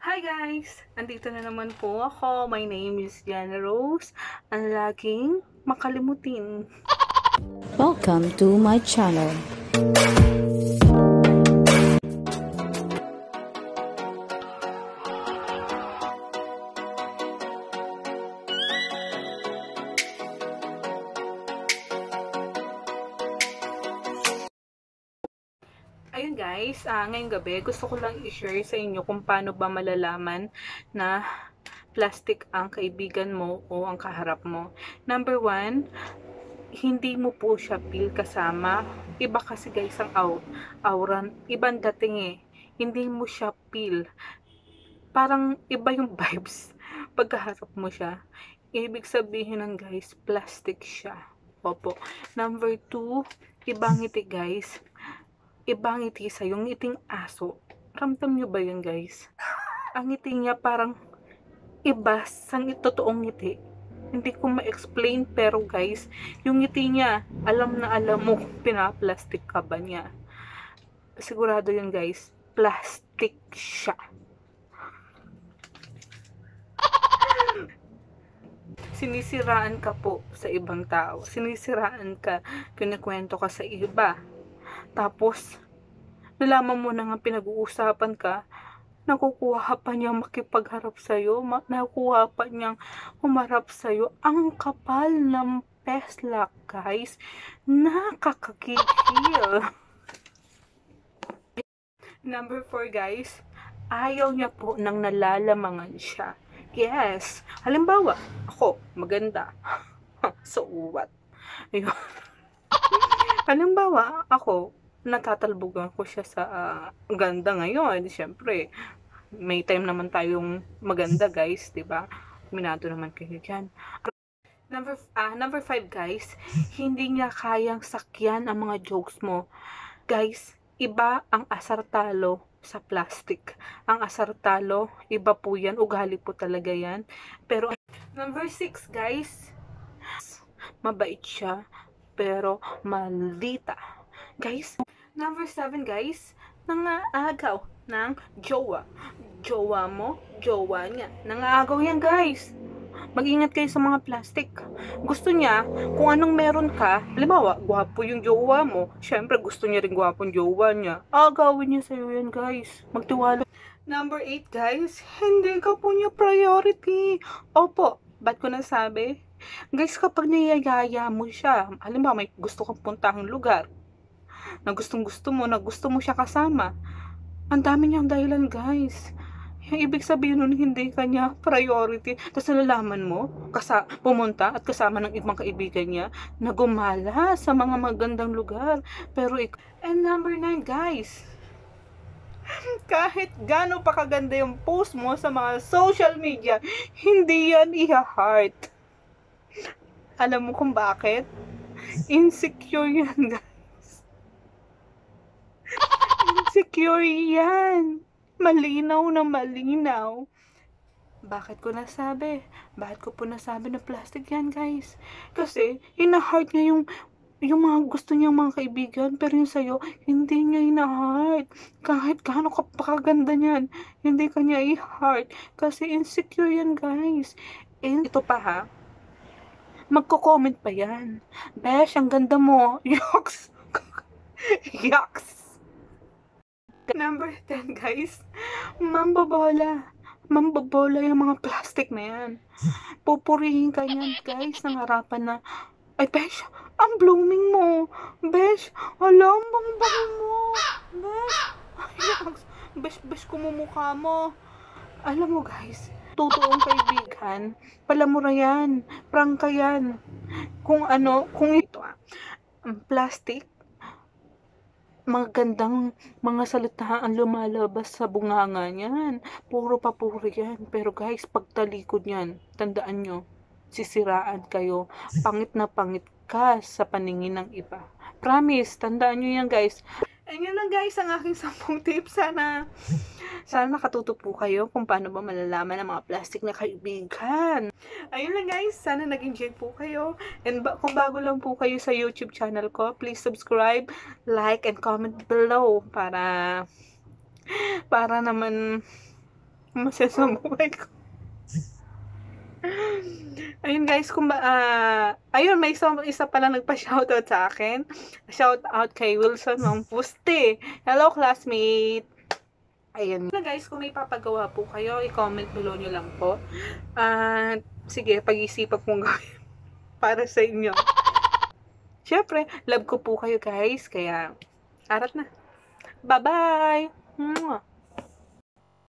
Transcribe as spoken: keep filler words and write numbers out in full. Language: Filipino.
Hi guys! Andito na naman po ako. My name is Jana Rose. Ang laging makalimutin. Welcome to my channel. Ayun guys, uh, ngayong gabi gusto ko lang i-share sa inyo kung paano ba malalaman na plastic ang kaibigan mo o ang kaharap mo. Number one, hindi mo po siya feel kasama. Iba kasi guys ang aw auran, ibang dating eh. Hindi mo siya feel. Parang iba yung vibes pagkaharap mo siya. Ibig sabihin ng guys, plastic siya. Opo. Number two, ibang ngiti guys. Ibang ngiti sa yung ngiting aso. Ramdam nyo ba yun guys? Ang ngiti niya parang iba sa totoong ngiti. Hindi ko ma-explain pero guys, yung ngiti niya, alam na alam mo kung pinaplastic ka ba niya. Sigurado yun guys, plastic siya. Sinisiraan ka po sa ibang tao. Sinisiraan ka, kinikwento ka sa iba. Tapos, nalaman mo na nga pinag-uusapan ka, nakukuha pa niyang makipagharap sa'yo, nakukuha pa niyang humarap sa'yo. Ang kapal ng peslak, guys. Nakakakikil. Number four, guys. Ayaw niya po nang nalalamangan siya. Yes. Halimbawa, ako, maganda. So what? Ayun. Halimbawa, ako, natatalbugan ko siya sa uh, ganda ngayon. Siyempre, may time naman tayong maganda, guys, diba? Minado naman kayo dyan. Number, uh, number five, guys, hindi niya kayang sakyan ang mga jokes mo. Guys, iba ang asartalo sa plastic. Ang asartalo, iba po yan. Ugali po talaga yan. Pero, number six, guys, mabait siya, pero maldita. Guys, number seven, guys, nangaagaw ng jowa. Jowa mo, jowa niya. Nangaagaw yan, guys. Mag-ingat kayo sa mga plastic. Gusto niya, kung anong meron ka, halimbawa, gwapo yung jowa mo, syempre gusto niya rin gwapong jowa niya. Agawin niya sa'yo yan, guys. Magtiwala. Number eight, guys, hindi ka po niya priority. Opo, ba't ko nasabi? Guys, kapag niyayaya mo siya, halimbawa, may gusto kang puntahang lugar, na gustong gusto mo, na gusto mo siya kasama, ang dami niyang dahilan, guys. Yung ibig sabihin nun, hindi kanya priority. Tapos nalalaman mo, kasa, pumunta at kasama ng ibang kaibigan niya, na gumala sa mga magandang lugar. Pero, and number nine, guys, kahit gaano pa kaganda yung post mo sa mga social media, hindi yan i-heart. Alam mo kung bakit? Insecure yan, guys. Insecure yan. Malinaw na malinaw. Bakit ko nasabi? Bakit ko po nasabi na plastic yan, guys? Kasi, ina-heart niya yung yung mga gusto niyang mga kaibigan, pero yung sa'yo, hindi niya ina-heart. Kahit gaano ka pakaganda niyan, hindi ka niya i-heart. Kasi insecure yan, guys. And ito pa ha, magko-comment pa yan. Besh, ang ganda mo. Yucks. Yucks. Number ten, guys. Mambabola. Mambabola yung mga plastic na yan. Pupurihin ka yan, guys, ng harapan na, ay, Besh, ang blooming mo. Besh, alam, bang mo. Besh, yucks. Besh, besh, kumumukha mo. Alam mo, guys, totoong kaibigan, palamura yan, prangka yan. Kung ano, kung ito ah, ang plastic, magandang mga salita ang lumalabas sa bunganga niyan. Puro papuri yan. Pero guys, pagtalikod yan, tandaan nyo, sisiraan kayo. Pangit na pangit ka sa paningin ng iba. Promise, tandaan nyo yan, guys. Ayun lang guys, ang aking sampung tips. Sana, sana nakatuto po kayo kung paano ba malalaman ang mga plastic na kaibigan. Ayun lang guys, sana nag-enjoy po kayo. And ba kung bago lang po kayo sa YouTube channel ko, please subscribe, like, and comment below para, para naman Masaya sa buhay ko. Ayun guys, kung ba, ah, ayun, may isa, isa pala nagpa-shoutout sa akin. Shoutout kay Wilson Mampuste. Hello, classmate! Ayun. Na guys, kung may papagawa po kayo, i-comment below nyo lang po. At, sige, pag-isipan kong gawin para sa inyo. Siyempre, love ko po kayo guys, kaya, arat na. Bye-bye! Mwah!